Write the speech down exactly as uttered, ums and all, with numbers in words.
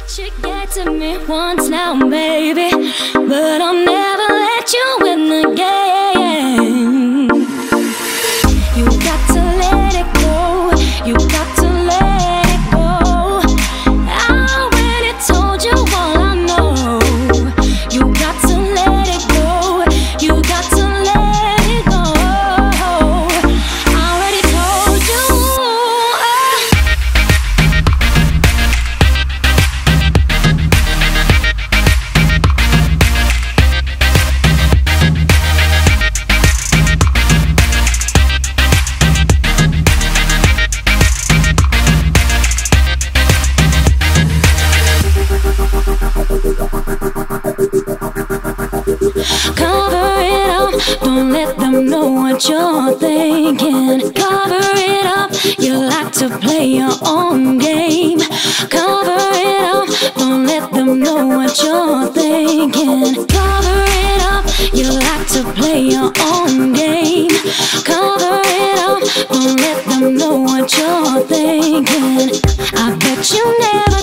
You get to me once now, baby, but I'll never let you win the game. You got to let it go. You got to let it go. I already told you all I know. You got to let it go. You got to let it go. I already told you. Cover it up, don't let them know what you're thinking. Cover it up, you like to play your own game. Cover it up, don't let them know what you're thinking. Cover it up, you like to play your own game. Cover it up, don't let them know what you're thinking. I bet you never